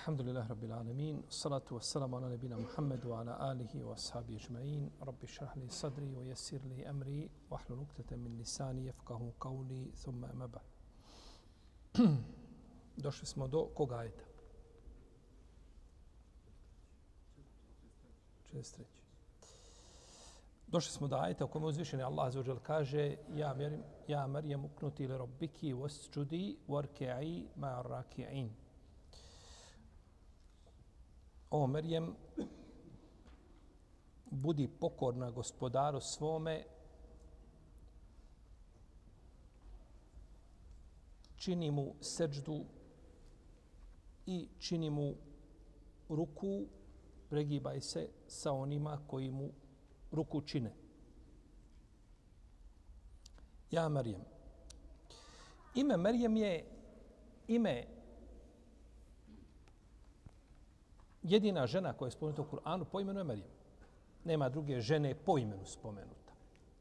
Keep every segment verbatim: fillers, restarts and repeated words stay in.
Alhamdulillah Rabbil Alamin. Salatu wassalamu ala nabina Muhammedu wa ala alihi wa ashabi ajma'in. Rabbi šrah li sadri wa yassir li amri wa ahlul uqdatan min lisani yafqahu qawli thumma amma ba'd. Došli smo do kog ajeta? šezdeset treći. Došli smo do ajeta u kojem uzvišeni Allah azza wa dželle kaže: Ja Maryam, ja Maryam uknuti li rabbiki wasjudi warki'i ma'ar raki'in. O Merjem, budi pokorna gospodaru svome, čini mu seđdu i čini mu ruku, pregibaj se sa onima koji mu ruku čine. Ja Merjem. Ime Merjem je ime jedina žena koja je spomenuta u Kur'anu po imenu je Merjem. Nema druge žene po imenu spomenuta.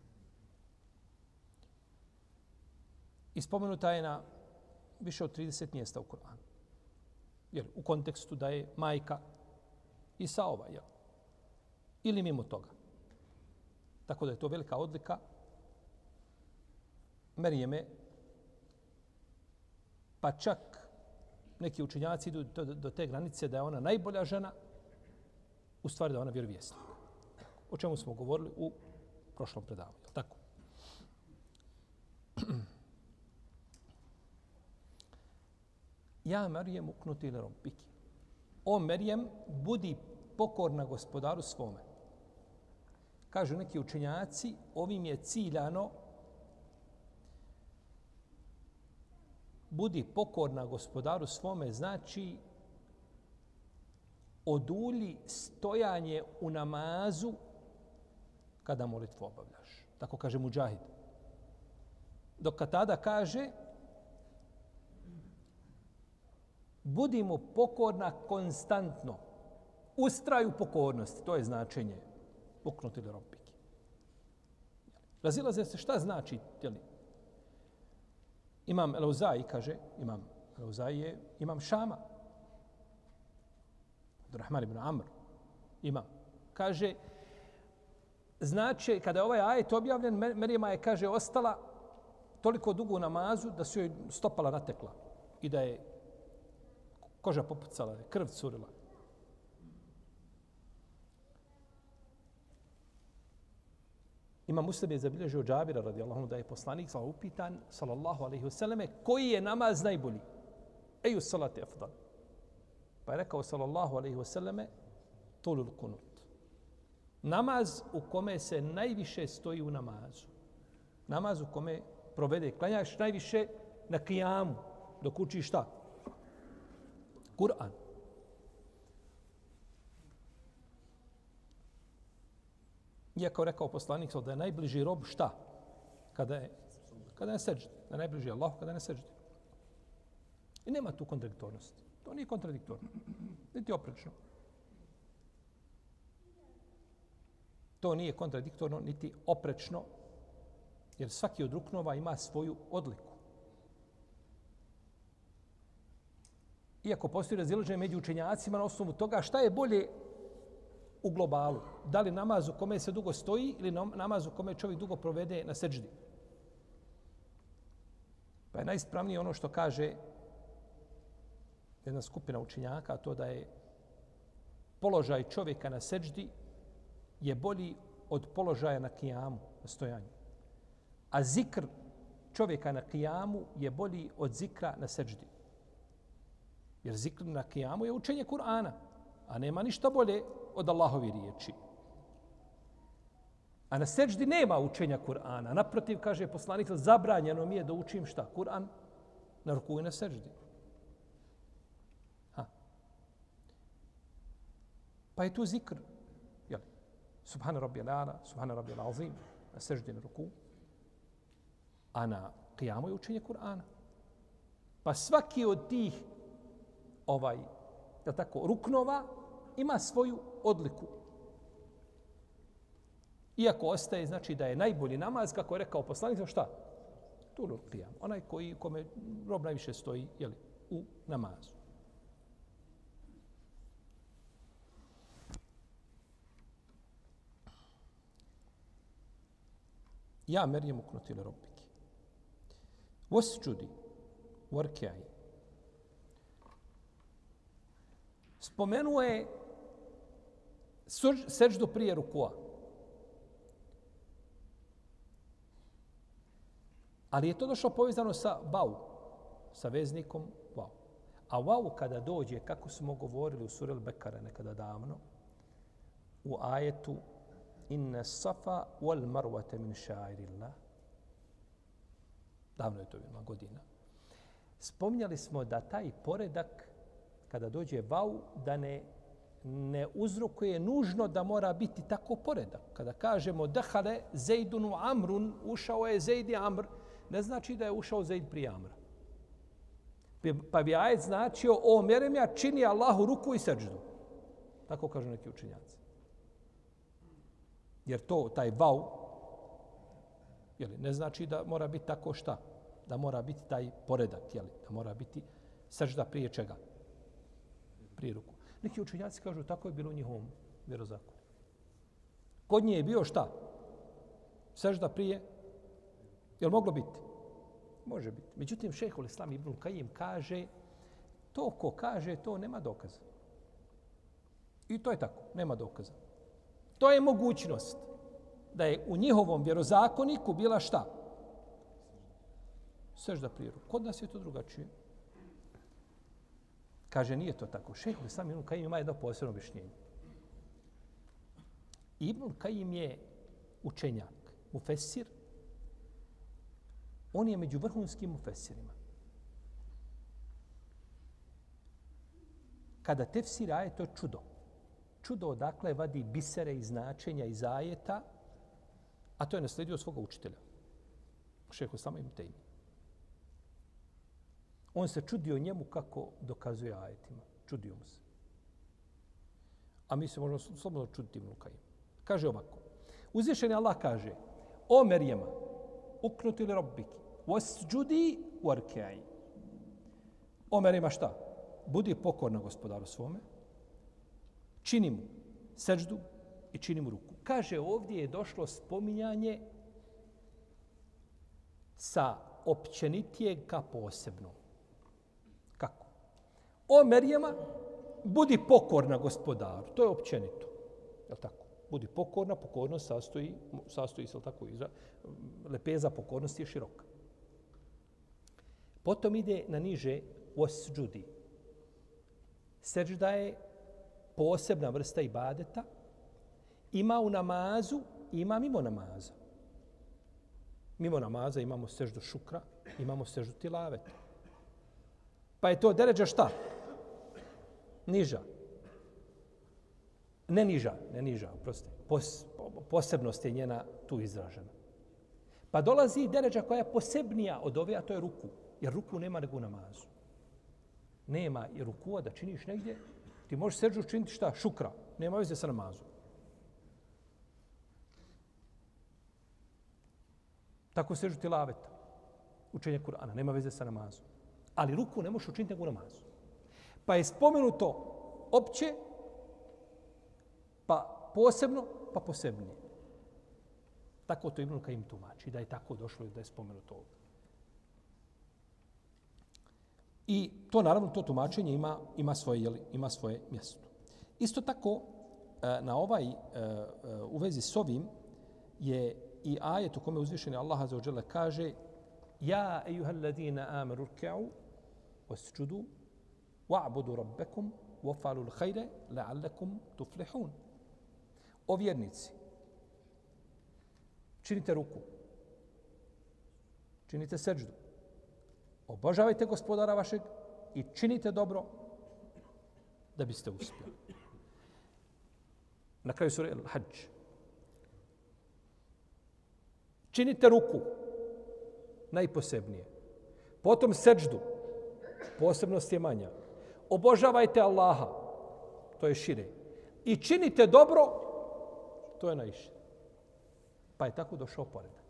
I spomenuta je na više od trideset mjesta u Kur'anu. Jer u kontekstu da je majka Isaova, jel? Ili mimo toga. Tako da je to velika odlika Merjeme, pa čak neki učenjaci idu do, do te granice da je ona najbolja žena, u stvari da je ona vjerovjesnik. O čemu smo govorili u prošlom predavanju. Tako. Ja Merjem uknuti ili rabbiki. O Merjem, budi pokorna gospodaru svome. Kažu neki učenjaci, ovim je ciljano budi pokorna gospodaru svome, znači odulji stojanje u namazu kada molitvu obavljaš. Tako kaže Mudžahid. Dok tada kaže budi mu pokorna konstantno. Ustraju pokornosti. To je značenje uknuti li rabbiki. Razilaze se šta znači, jeli? Imam El-Auza'i kaže, imam El-Auza'i je imam Šama. Abdurrahman ibn Amr. Imam. Kaže, znači, kada je ovaj ajet objavljen, Merjema je, kaže, ostala toliko dugo u namazu da su joj stopala natekla i da je koža popucala, da je krv curila. Ima Muslim je zabilježio Džabira radijallahu anhu da je poslanik sallallahu upitan sallallahu alejhi ve selleme koji je namaz najbolji? Eju salati afdal. Pa je rekao sallallahu alejhi ve selleme tulul kunut. Namaz u kome se najviše stoji u namazu. Namaz u kome provede, klanjaš najviše na kijamu dok učiš šta? Kur'an. Iako rekao poslanik da je najbliži rob šta? Kada je, kada je seđdi. Da je najbliži Allah kada je ne seđdi. I nema tu kontradiktornosti. To nije kontradiktorno. Niti oprečno. To nije kontradiktorno, niti oprečno, jer svaki od ruknova ima svoju odliku. Iako postoji razilaženje među učenjacima na osnovu toga šta je bolje u globalu. Da li namaz u kome se dugo stoji ili namaz u kome čovjek dugo provede na seđdi. Pa je najispravnije ono što kaže jedna skupina učenjaka, to da je položaj čovjeka na seđdi je bolji od položaja na kijamu, na stojanju. A zikr čovjeka na kijamu je bolji od zikra na seđdi. Jer zikr na kijamu je učenje Kur'ana, a nema ništa bolje od Allahovi riječi. A na seđdi nema učenja Kur'ana. Naprotiv, kaže poslanik, zabranjeno mi je da učim šta? Kur'an na ruku i na seđdi. Ha. Pa je tu zikr. Jel? Subhana rabbi al-ala, subhana rabbi al-azim, na seđdi na ruku. A na kijamu je učenje Kur'ana. Pa svaki od tih ovaj, je tako, ruknova ima svoju odliku. Iako ostaje, znači da je najbolji namaz, kako je rekao poslanik, šta? Tulul qiyam. Onaj koji, kome rob najviše stoji, jeli, u namazu. Ja Merjem uknuti li robbiki. Wasjudi warki'i. Spomenuo je seždu prije rukua. Ali je to došlo povezano sa vau, sa veznikom vau. A vau kada dođe, kako smo govorili u suri Al-Bekare nekada davno, u ajetu inna safa wal marwata min ša'irillah. Davno je to bilo godina. Spominjali smo da taj poredak, kada dođe vau, da ne, ne uzrokuje nužno da mora biti tako poredak. Kada kažemo dahale Zejdun u Amrun, ušao je Zejd i Amr, ne znači da je ušao Zejd prije Amra. Pa bi ajet značio, o Meremja, čini Allahu ruku i seždu. Tako kažu neki učenjaci. Jer to, taj vau, jeli, ne znači da mora biti tako šta? Da mora biti taj poredak, jeli, da mora biti sežda prije čega? Prije ruku. Neki učenjaci kažu, tako je bilo u njihovom vjerozakonu. Kod nje je bio šta? Sežda prije? Je li moglo biti? Može biti. Međutim, šejhul Islam ibn Kajim kaže, to ko kaže, to nema dokaza. I to je tako, nema dokaza. To je mogućnost da je u njihovom vjerozakoniku bila šta? Sežda prije ruku. Kod nas je to drugačije. Kaže, nije to tako. Šejhul Islam ibn Kajim ima jedno posebno objašnjenje. Ibn Kajim je učenjak, mufesir. On je među vrhunskim mufesirima. Kada tefsir ajet, to je čudo. Čudo odakle vadi bisere i značenja iz ajeta, a to je nasledio svoga učitelja, šejhu Islama ibn Tejmije. On se čudio njemu kako dokazuje ajetima. Čudio mu se. A mi se možemo slobodno čuditi Ibn Kajim. Kaže ovako. Uzvišeni Allah kaže, o Merjema, uknuti li robbiki, wasjudi warki'i. O Merjema šta? Budi pokorna gospodaru svome, čini mu seždu i čini mu ruku. Kaže, ovdje je došlo spominjanje sa općenitijeg ka posebnom. Kako? O Merjema, budi pokorna gospodaru. To je općenito. Je li tako? Budi pokorna, pokornost sastoji, sastoji se, tako, izra, lepeza pokornosti je široka. Potom ide na niže wasjudi. Sežda je posebna vrsta ibadeta. Ima u namazu, ima mimo namaza. Mimo namaza imamo seždu šukra, imamo seždu tilaveta. Pa je to deređa šta? Niža. Ne niža, ne niža, proste. Pos, posebnost je njena tu izražena. Pa dolazi deređa koja je posebnija od ove, a to je ruku. Jer ruku nema nego u namazu. Nema i rukua da činiš negdje. Ti možeš seždu činiti šta? Šukra. Nema veze sa namazom. Tako seždu tilaveta. Učenje Kur'ana. Nema veze sa namazom. Ali ruku ne možeš učiniti nego u namazu. Pa je spomenuto opće, pa posebno, pa posebnije. Tako to Ibn Kajim tumači, da je tako došlo da je spomenuto ovdje. I to naravno, to tumačenje ima, ima, svoje, jeli, ima svoje mjesto. Isto tako, na ovaj, u vezi s ovim, je i ajet u kome uzvišeni Allah azza wa dželle kaže Ja, ejuhal ladina amanu ruk'u wasjudu wa'budu rabbakum waf'alul khayra la'allakum tuflihun. O vjernici, činite ruku, činite seždu, obožavajte gospodara vašeg i činite dobro da biste uspjeli. Na kraju sure Al-Hajj. Činite ruku, najposebnije. Potom seždu, posebnost je manja. Obožavajte Allaha, to je šire. I činite dobro, to je najšire. Pa je tako došao poredak.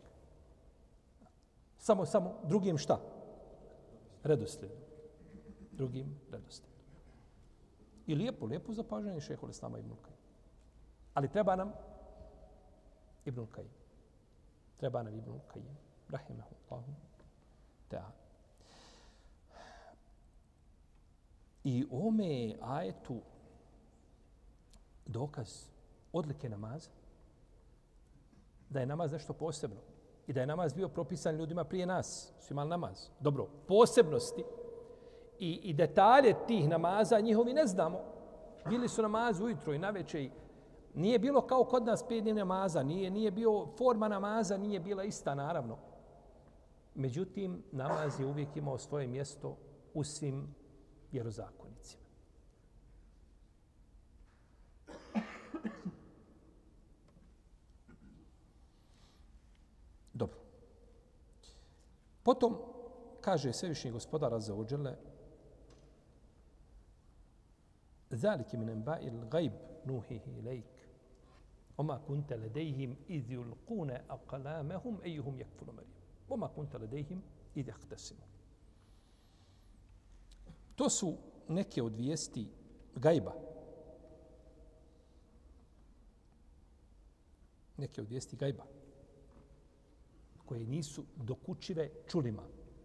Samo, samo drugim šta? Redoslijedom. Drugim redoslijedom. I lijepo, lijepo zapažanje šejhul Islama ibn Kajim. Ali treba nam Ibn Kajim. Treba nam Ibn Kajim. Rahimahullahu ta'ala. I ome ajetu dokaz odlike namaza, da je namaz nešto posebno i da je namaz bio propisan ljudima prije nas, su imali namaz. Dobro, posebnosti i, i detalje tih namaza njihovi ne znamo. Bili su namaz ujutro i navečer. Nije bilo kao kod nas pet dnevnih namaza, nije, nije bio forma namaza, nije bila ista naravno. Međutim, namaz je uvijek imao svoje mjesto u svim vjerozakonicima. Dobro. Potom kaže Svevišnji gospodar Azza wa Jalla: "Zalika min anba'il ghaib nuhihi ilayk, wama kunta ladayhim idh yulquna aqlamahum ayyuhum yakfulu Maryam, wama kunta ladayhim idh yahtasimun." To su neke od vijesti gajba. Neke od vijesti gajba koje nisu dokučive čulima.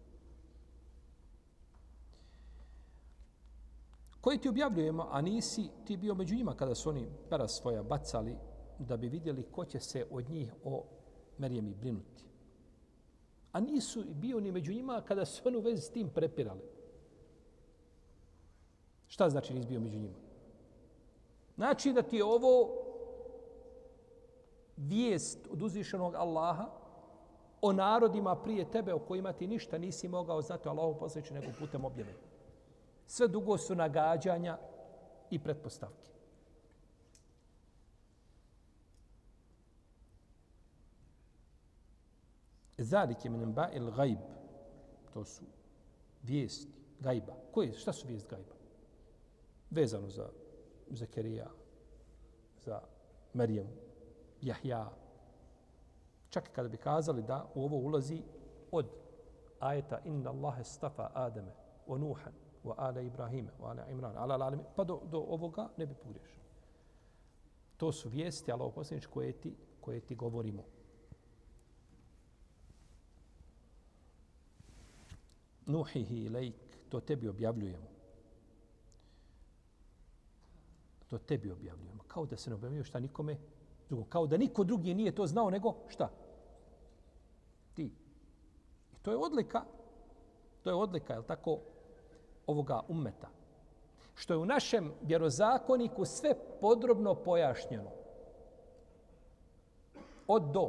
Koji ti objavljujemo, a nisi ti bio među njima kada su oni pera svoja bacali da bi vidjeli ko će se od njih o Marijemi brinuti. A nisu bio ni među njima kada su oni u vezi s tim prepirali. Šta znači nisi bio među njima? Znači da ti je ovo vijest od uzvišenog Allaha o narodima prije tebe o kojima ti ništa nisi mogao znati Allahu poslanici nego putem objave. Sve dugo su nagađanja i pretpostavke. Zalike min anba'il ghaib. To su vijesti gajba. Koje? Šta su vijesti gajba? Vezano za Zakarija, za Marijem, Jahja. Čak kada bi kazali da u ovo ulazi od ajeta Inna Allahe stafa Adame wa Nuhan wa ala Ibrahime wa ala Imran ala alamin, pa do, do ovoga ne bi pogriješio. To su vijesti, Allaho poslanici, koje ti, koje ti govorimo. Nuhihi ilajk, to tebi objavljujemo. To tebi objavljujemo. Kao da se ne objavljuje šta nikome drugom. Kao da niko drugi nije to znao nego šta? Ti. I to je odlika, to je odlika, je li tako, ovoga ummeta. Što je u našem vjerozakoniku sve podrobno pojašnjeno. Od do.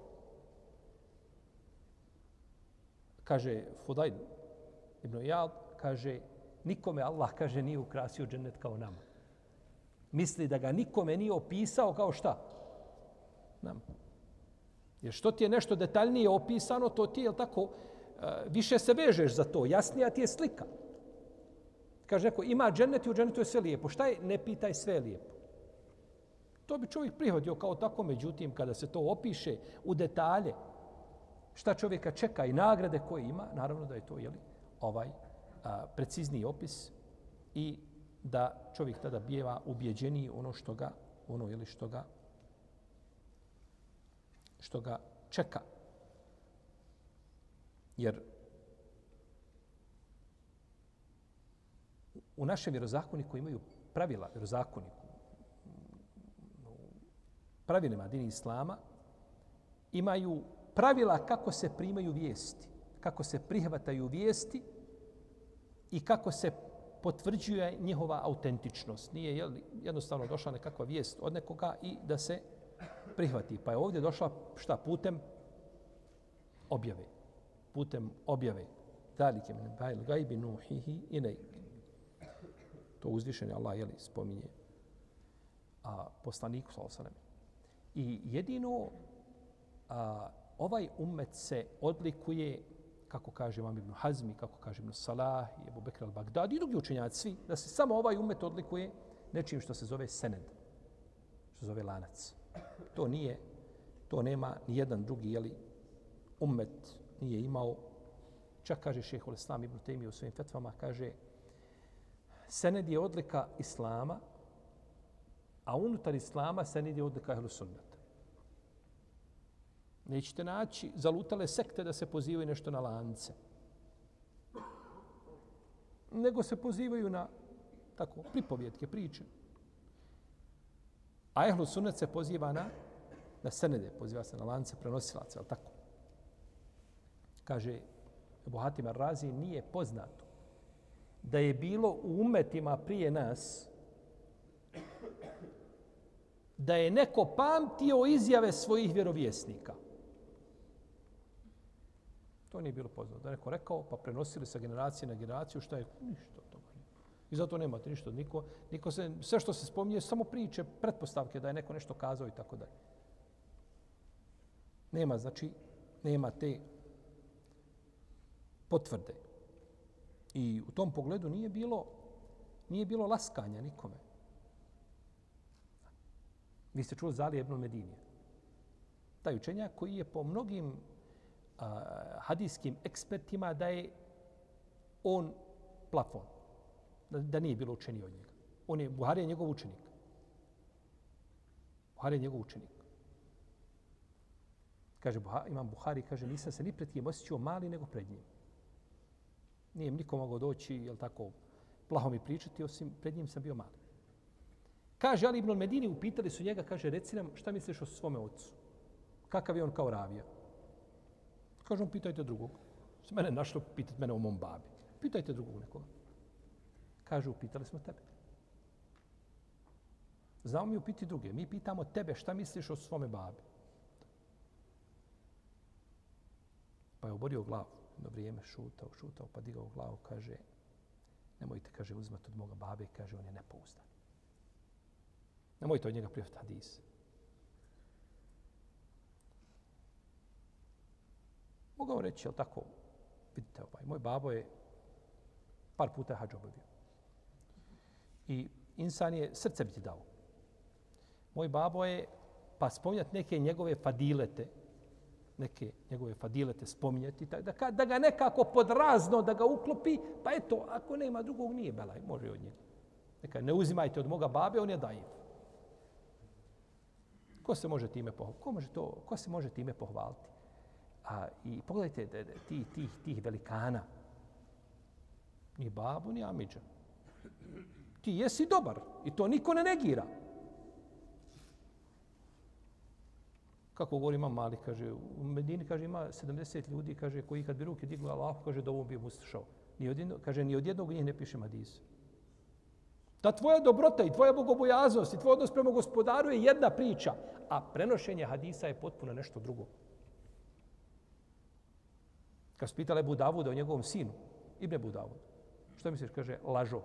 Kaže Fudajl ibn Iyad, kaže, nikome Allah, kaže, nije ukrasio džennet kao nama. Misli da ga nikome nije opisao kao šta? Nam. Jer što ti je nešto detaljnije opisano, to ti je tako, više se vežeš za to, jasnija ti je slika. Kaže neko, ima džennet i u džennetu je sve lijepo. Šta je? Ne pitaj, sve je lijepo. To bi čovjek prihvatio kao tako, međutim, kada se to opiše u detalje, šta čovjeka čeka i nagrade koje ima, naravno da je to jeli, ovaj a, precizniji opis i da čovjek tada bijeva ubjeđeniji ono što ga, ono jeli, što ga, što ga čeka. Jer u našem vjerozakoniku imaju pravila, vjerozakoniku, pravilima dini Islama, imaju pravila kako se primaju vijesti, kako se prihvataju vijesti i kako se potvrđuje njihova autentičnost. Nije jel, jednostavno došla nekakva vijest od nekoga i da se prihvati. Pa je ovdje došla šta? Putem objave. Putem objave. Zalike min anba'il gajbi nuhihi ilejk. To uzvišeni Allah jeli, spominje a, poslaniku sallallahu alejhi ve sellem. I jedino a, ovaj ummet se odlikuje, kako kaže Imam Ibn Hazmi, kako kaže Ibn Salah, i Ebu Bekr al-Baghdadi i drugi učenjaci, svi, da se samo ovaj ummet odlikuje nečim što se zove sened, što se zove lanac. To nije, to nema ni jedan drugi jeli, ummet nije imao. Čak kaže šejhul Islam Ibn Tejmije u svojim fetvama, kaže sened je odlika Islama, a unutar Islama sened je odlika ehlu sunnata. Nećete naći zalutale sekte da se pozivaju nešto na lance. Nego se pozivaju na tako pripovjetke, priče. A ehlu sunnet se poziva na, na senede, poziva se na lance prenosilaca, ali tako. Kaže Ebu Hatim ar-Razi, nije poznato da je bilo u umetima prije nas da je neko pamtio izjave svojih vjerovjesnika. To nije bilo poznato. Da je neko rekao, pa prenosili sa generacije na generaciju, šta je? Ništa od toga. I zato nemate ništa. Niko, niko se, sve što se spominje, samo priče, pretpostavke da je neko nešto kazao i tako dalje. Nema, znači, nema te potvrde. I u tom pogledu nije bilo, nije bilo laskanja nikome. Vi ste čuli za Alija ibn Medinija. Taj učenjak koji je po mnogim a, hadijskim ekspertima da je on plafon. Da, da nije bilo učenije od njega. On je, Buhari je njegov učenik. Buhari je njegov učenik. Kaže, imam Buhari, kaže, nisam se ni pred kim osjećao mali nego pred njim. Nije niko mogao doći, jel tako, plaho mi pričati, osim pred njim sam bio mali. Kaže, Ali ibn Medini, upitali su njega, kaže, reci nam šta misliš o svome ocu? Kakav je on kao ravija? Kaže, on, pitajte drugog. S mene našlo pitati mene o mom babi. Pitajte drugog nekoga. Kaže, upitali smo tebe. Znamo mi upiti druge. Mi pitamo tebe šta misliš o svome babi. Pa je oborio glavu. Na vrijeme šutao, šutao, pa digao glavu, kaže, nemojte, kaže, uzmati od moga babe, kaže, on je nepouzdan. Nemojte od njega prihvatiti hadis. Mogao reći, jel tako, vidite, ovaj, moj babo je par puta hadž obavio. I insan je srce bi ti dao. Moj babo je, pa spominjati neke njegove fadilete, neke njegove fadilete spominjati, da, da ga nekako podrazno, da ga uklopi, pa eto, ako nema drugog, nije belaj, može od njega. Neka, ne uzimajte od moga babe, on je dajiv. Ko se može time pohvaliti? Ko, može to, ko se može time pohvaliti? A, I pogledajte tih, tih, tih velikana. Ni babu, ni amidža. Ti jesi dobar i to niko ne negira. Kako govori Imam Malik, kaže, u Medini, kaže, ima sedamdeset ljudi, kaže, koji kad bi ruke digli Allahu, kaže, da ovom bi mu slušao. Ni od jednog, kaže, ni od jednog njih ne piše hadis. Ta tvoja dobrota i tvoja bogobojaznost i tvoj odnos prema gospodaru je jedna priča, a prenošenje hadisa je potpuno nešto drugo. Kad su pitali Ebu Davuda o njegovom sinu, Ibn Ebu Davud, što misliš, kaže, lažo.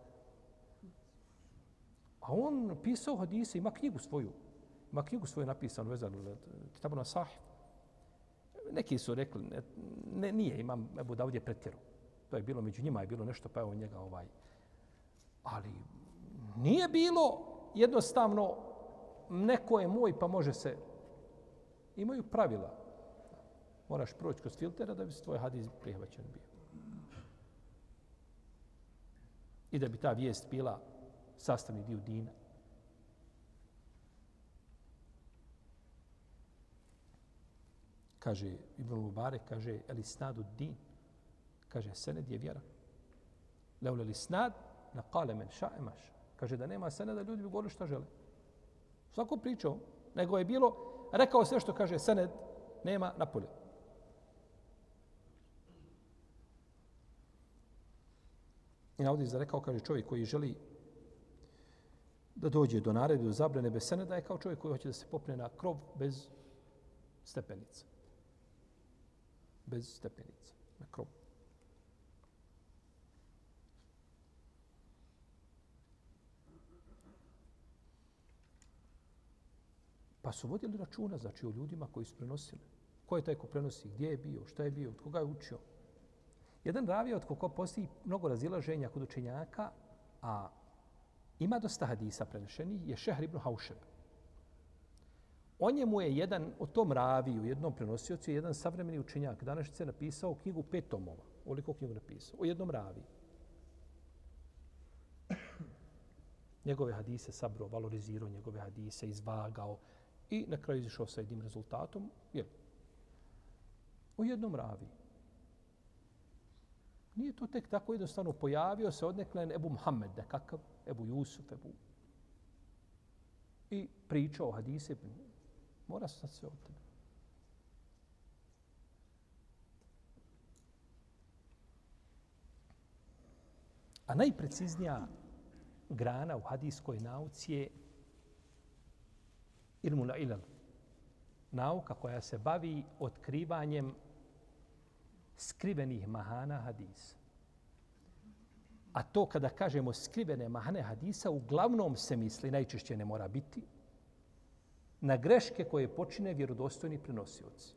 A on pisao hadise, ima knjigu svoju. Ima knjigu svoju napisanu, vezanu, Kitabuna Sahih. Neki su rekli, ne, ne, nije, imam, Ebu Davud je pretjerao. To je bilo, među njima je bilo nešto, pa je on njega ovaj. Ali nije bilo jednostavno, neko je moj, pa može se. Imaju pravila. Moraš proći kroz filtera da bi se tvoj hadis prihvaćen bio. I da bi ta vijest bila sastavni dio dina. Kaže Ibn Mubarek, kaže el isnadu din. Kaže sened je vjera. Leule el isnad na kale men ša'e maša. Kaže da nema seneda, ljudi bi govorili šta žele. Svako pričao, nego je bilo, rekao sve što kaže sened, nema napolje. I navodi za rekao, kaže čovjek koji želi da dođe do naredbe, do zabrane bez seneda, je kao čovjek koji hoće da se popne na krov bez stepenica. Bez stepenica. Na krov. Pa su vodili računa, znači, o ljudima koji su prenosili. Ko je taj ko prenosi? Gdje je bio? Šta je bio? Od koga je učio? Jedan ravija od koga postoji mnogo razilaženja kod učenjaka, a ima dosta hadisa prenešenih, je Šehr ibn Haušeb. O njemu je jedan, o tom raviju, jednom prenosiocu, jedan savremeni učenjak, današnjice napisao knjigu pet tomova. Oliko knjigu napisao. O jednom raviji. Njegove hadise sabro, valorizirao njegove hadise, izvagao i na kraju izišao sa jednim rezultatom. Jer O jednom ravi. Nije to tek tako jednostavno pojavio se odnekle Ebu Muhammed, nekakav, Ebu Jusuf, Ebu... I pričao o hadise, mora se sad sve od tebe. A najpreciznija grana u hadijskoj nauci je ilmul ilal. Nauka koja se bavi otkrivanjem skrivenih mahana hadisa. A to kada kažemo skrivene mahane hadisa, uglavnom se misli, najčešće ne mora biti, na greške koje počine vjerodostojni prenosioci.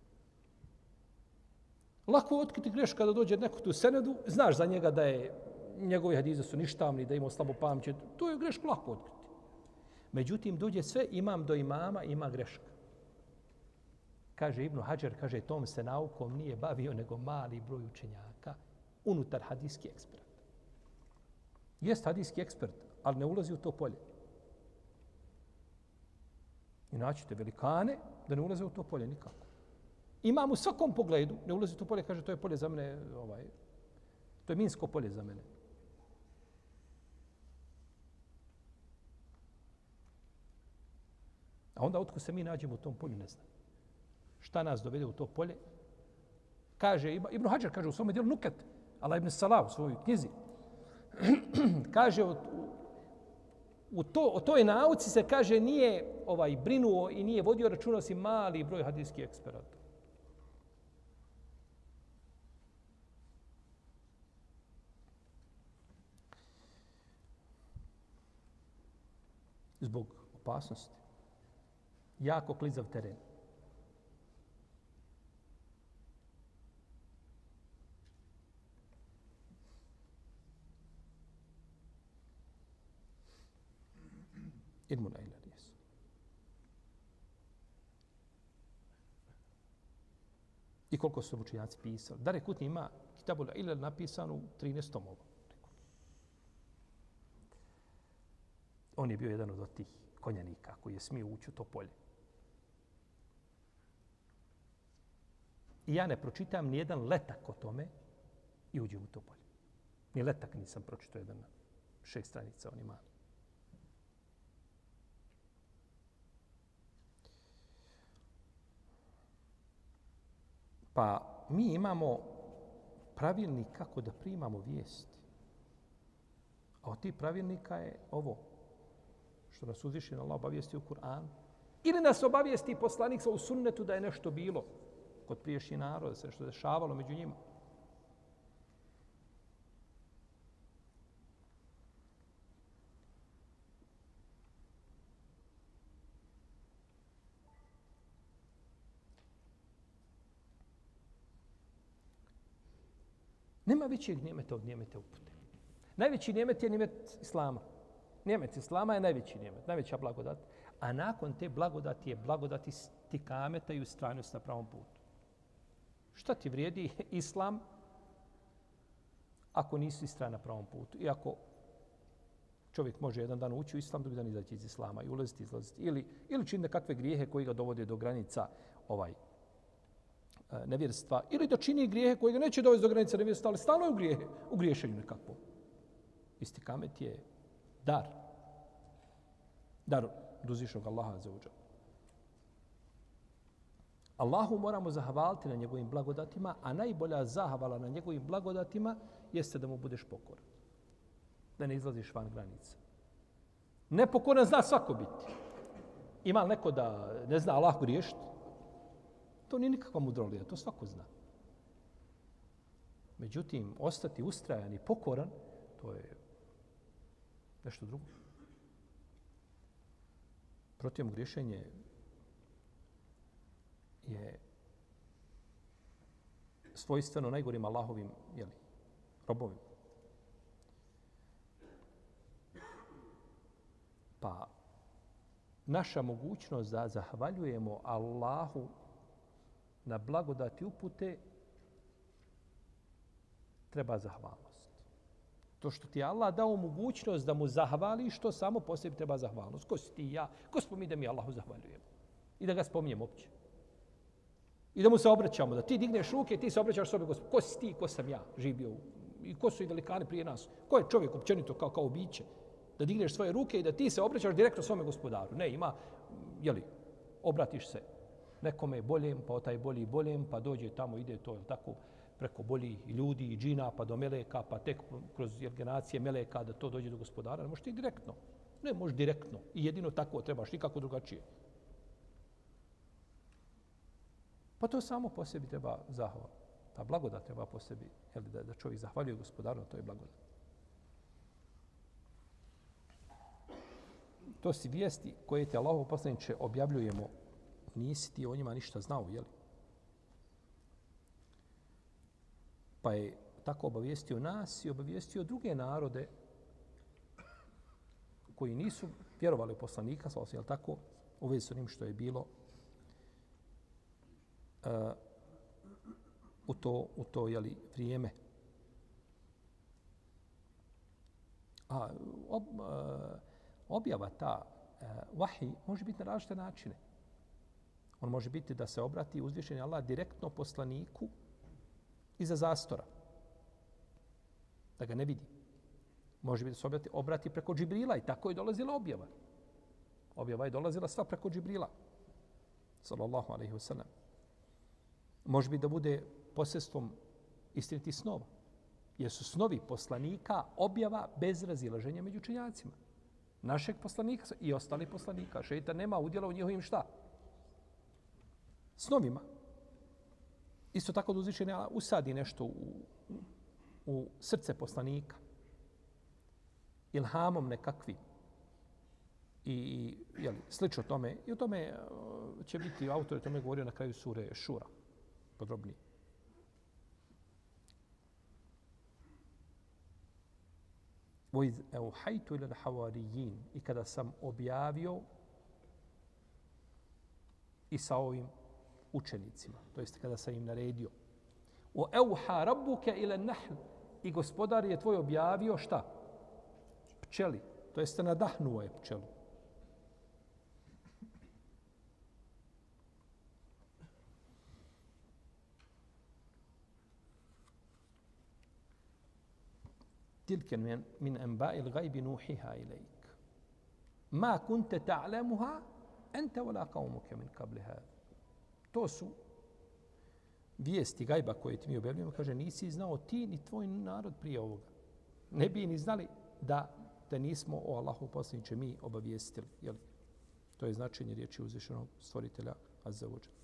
Lako je otkriti greška kada dođe neko tu senedu, znaš za njega da je njegovi hadise su ništavni, da ima slabo pamćenje, to je grešku lako otkriti. Međutim, dođe sve imam do imama, ima greška. Kaže Ibn Hadžar, kaže, tom se naukom nije bavio nego mali broj učenjaka unutar hadijski ekspert. Jest hadijski ekspert, ali ne ulazi u to polje. I naćete velikane da ne ulaze u to polje nikako. Imam u svakom pogledu, ne ulazi u to polje, kaže, to je polje za mene, ovaj, to je minsko polje za mene. A onda otko se mi nađemo u tom polju, ne znam. Šta nas dovede u to polje? Kaže, Ibn Hadžar kaže u svom dijelu Nukat, Allah ibn Salah u svojoj knjizi, kaže u, u to, o toj nauci se kaže nije ovaj brinuo i nije vodio računa si mali broj hadijskih eksperata. Zbog opasnosti. Jako klizav teren. Ilmu na ilal, jesu. I koliko su učenjaci pisali. Darek Kutni ima Kitabul Ilal napisano u trinaest tomova. On je bio jedan od tih konjanika koji je smio ući u to polje. I ja ne pročitam ni jedan letak o tome i uđem u to polje. Ni letak nisam pročitao jedan šest stranica, on ima. Pa mi imamo pravilnik kako da primamo vijesti. A od tih pravilnika je ovo što nas uzvišen Allah obavijesti u Kur'anu. Ili nas obavijesti poslanik u sunnetu da je nešto bilo kod priješnjih naroda, da se nešto dešavalo među njima. Nema većeg njemeta od njemeta upute. Najveći njemet je njemet Islama. Njemet Islama je najveći njemet, najveća blagodat. A nakon te blagodati je blagodati stikameta i ustrajnost na pravom putu. Šta ti vrijedi Islam ako nisi istrajan na pravom putu? I ako čovjek može jedan dan ući u Islam, drugi dan izaći iz Islama i ulaziti, izlaziti. Ili, ili čini nekakve grijehe koji ga dovode do granica ovaj nevjerstva. Ili da čini grijehe koji ga neće dovesti do granica nevjerstva, ali stalno je u, grijehe, u griješenju nekakvom. Istikamet je dar. Dar od uzvišnog Allaha za uđa. Allahu moramo zahvaliti na njegovim blagodatima, a najbolja zahvala na njegovim blagodatima jeste da mu budeš pokoran. Da ne izlaziš van granica. Nepokoran zna svako biti. Ima li neko da ne zna Allah griješiti? To nije nikakva mudrolija, to svako zna. Međutim, ostati ustrajan i pokoran, to je nešto drugo. Protivno griješenje je svojstveno najgorim Allahovim jeli, robovima. Pa naša mogućnost da zahvaljujemo Allahu na blagodati upute treba zahvalnost. To što ti je Allah dao mogućnost da mu zahvališ, to samo po sebi treba zahvalnost. Ko si ti i ja? Ko smo mi da mi Allahu zahvaljujemo? I da ga spominjem opće. I da mu se obraćamo, da ti digneš ruke i ti se obraćaš sobe gospodaru. Ko si ti, ko sam ja živio? I ko su i velikani prije nas? Ko je čovjek općenito kao, kao biće? Da digneš svoje ruke i da ti se obraćaš direktno svome gospodaru. Ne, ima, jeli, obratiš se nekome boljem, pa taj bolji boljem, pa dođe tamo, ide to, tako, preko boljih ljudi i džina, pa do meleka, pa tek kroz generacije meleka da to dođe do gospodara. Ne možeš ti direktno. Ne možeš direktno. I jedino tako trebaš, nikako drugačije. Pa to samo po sebi treba zahvala. Ta blagodat treba po sebi, jeli, da, da čovjek zahvaljuje gospodaru, to je blagodat. To si vijesti koje te Allahov poslaniče objavljujemo. Nisi ti o njima ništa znao, jeli? Pa je tako obavijestio nas i obavijestio druge narode koji nisu vjerovali u poslanika, jel tako, u vezi s onim što je bilo uh, u to, u to jeli, vrijeme. A ob, uh, objava ta uh, vahi može biti na različite načine. On može biti da se obrati uzvišeni Allah direktno poslaniku iza zastora. Da ga ne vidi. Može biti da se obrati, obrati preko Džibrila i tako je dolazila objava. Objava je dolazila sva preko Džibrila. Sallallahu alaihi wa sallam. Može biti da bude posredstvom istinitih snova. Jer su snovi poslanika objava bez razilaženja među učenjacima. Našeg poslanika i ostalih poslanika. Šeitan nema udjela u njihovim šta? Snovima. Isto tako da uzvišeni Allah usadi nešto u, u srce poslanika. Ilhamom nekakvim. I jeli, slično tome. I o tome će biti, autor je tome govorio na kraju sure Šura. Podrobnije. وَإِذْ أَوْحَيْتُ إِلَى الْحَوَارِيِّينَ I kada sam objavio i sa ovim učenicima, to jest kada sam im naredio. وَأَوْحَى رَبُّكَ إِلَى النَّحْلِ I gospodar je tvoj objavio šta? Pčeli. To jeste nadahnuo je pčelu. تلك من من انباء الغيب نوحيها اليك ما كنت تعلمها انت ولا قومك من قبل هذا. To su vijesti gajba koje ti mi objavljujemo, kaže nisi znao ti ni tvoj narod prije ovoga. Ne bi ni znali da te nismo o Allahu poslaniče mi obavijestili. Jel? To je značenje riječi uzvišenog stvoritelja Azza wa Jalla.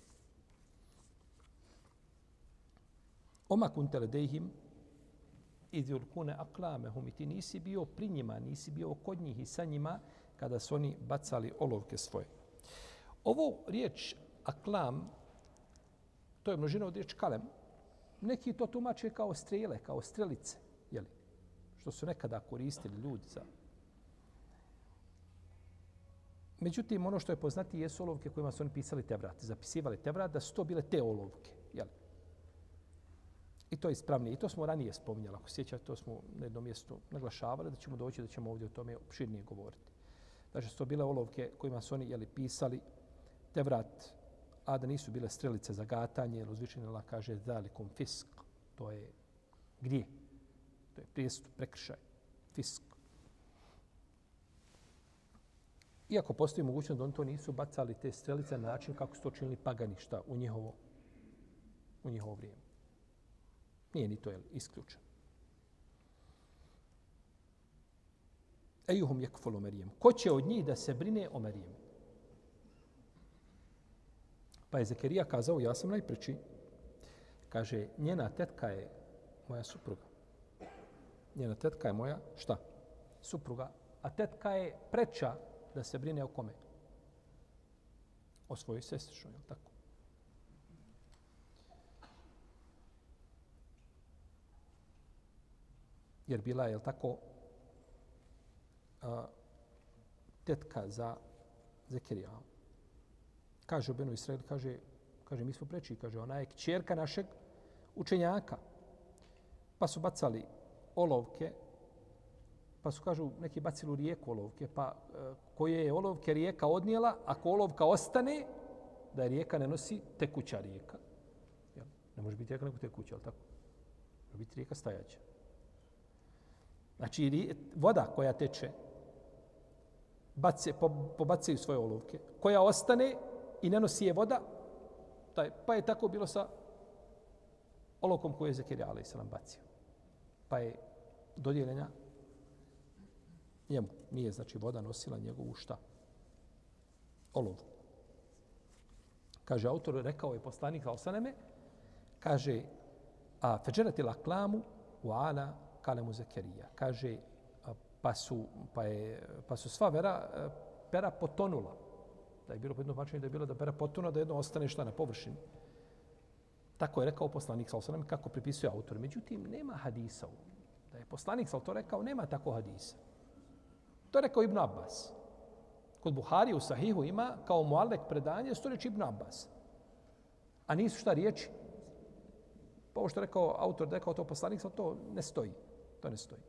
Oma kunte ledejhim iz yulkune aklamehum i ti nisi bio pri njima, nisi bio kod njih i sa njima kada su oni bacali olovke svoje. Ovo riječ aklam, to je množina od riječ kalem. Neki to tumače kao strele, kao strelice, jeli? Što su nekada koristili ljudi za. Međutim, ono što je poznati jesu olovke kojima su oni pisali Tevrat, zapisivali Tevrat, da su to bile te olovke, jeli? I to je ispravnije. I to smo ranije spominjali. Ako sjećate, to smo na jednom mjestu naglašavali, da ćemo doći, da ćemo ovdje o tome opširnije govoriti. Znači, su to bile olovke kojima su oni jeli, pisali Tevrat, a da nisu bile strelice za gatanje, jer uzvišeni Allah kaže zalikum fisk. To je grije. To je prijestup, prekršaj. Fisk. Iako postoji mogućnost da oni to nisu bacali te strelice na način kako su to činili pagani šta u njihovo, u njihovo vrijeme. Nije ni to je isključeno. Ejuhum yakfulu Marijem. Ko će od njih da se brine o Marijemu? Pa je Zekerija kazao, ja sam najpreči. Kaže, njena tetka je moja supruga. Njena tetka je moja, šta? Supruga. A tetka je preča da se brine o kome? O svojoj sestrišnjoj, je li tako? Jer bila je, je li tako, a, tetka za Zekerija. Kaže u Benu Israel, kaže, kaže, mi smo preči, kaže, ona je kćerka našeg učenjaka. Pa su bacali olovke, pa su, kažu, neki bacili u rijeku olovke, pa e, koje je olovke rijeka odnijela, ako olovka ostane, da je rijeka ne nosi tekuća rijeka, Ne može biti rijeka nego tekuća, ali tako? Može biti rijeka stajaća. Znači, voda koja teče, bace, pobacaju svoje olovke, koja ostane i ne nosi je voda, taj, pa je tako bilo sa olovkom koju je Zekerija alejhi bacio. Pa je dodijeljena njemu. Nije, znači, voda nosila njegovu šta? Olovku. Kaže, autor, rekao je poslanik Al-Saneme, kaže, a feđerati laklamu u ala kalemu Zekerija. Kaže, pa su, pa, je, pa su sva vera, pera potonula. Da je bilo po jednom značenju da je bilo da pera potona, da jedno ostane šta na površini. Tako je rekao poslanik Al-Saneme, kako pripisuje autor. Međutim, nema hadisa. Da je poslanik Al-Saneme to rekao, nema tako hadisa. To je rekao Ibn Abbas. Kod Buhari u Sahihu ima kao muallek predanje sto reči Ibn Abbas. A nisu šta riječi? Pa ovo što je rekao autor, rekao to poslanik, to ne stoji. To ne stoji.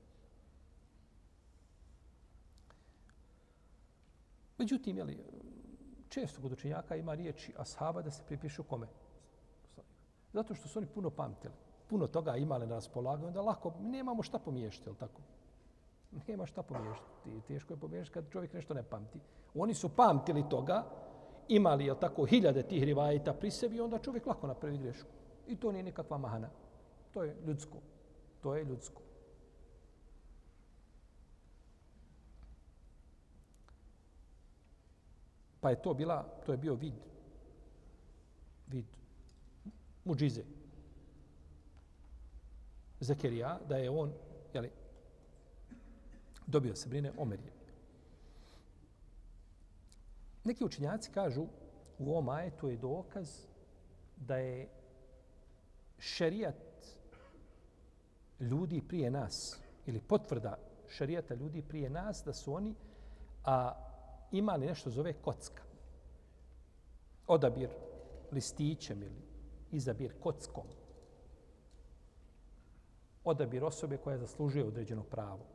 Međutim, jeli, često kod učenjaka ima riječi ashaba da se pripišu kome? Zato što su oni puno pamtili. Puno toga imali na raspolaganju, da lako, nemamo šta pomiješati, jel tako? Nema šta pomiješati. Teško je pomiješati kad čovjek nešto ne pamti. Oni su pamtili toga, imali, jel tako, hiljade tih rivajita pri sebi i onda čovjek lako napravi grešku. I to nije nikakva mahana. To je ljudsko. To je ljudsko. Pa je to bila, to je bio vid. Vid. Muđize. Zekerija, da je on, jeli, dobio se brine o Merijem. Neki učenjaci kažu u ovom ajetu je dokaz da je šerijat ljudi prije nas ili potvrda šerijata ljudi prije nas da su oni a, imali nešto zove kocka. Odabir listićem ili izabir kockom. Odabir osobe koja zaslužuje određeno pravo.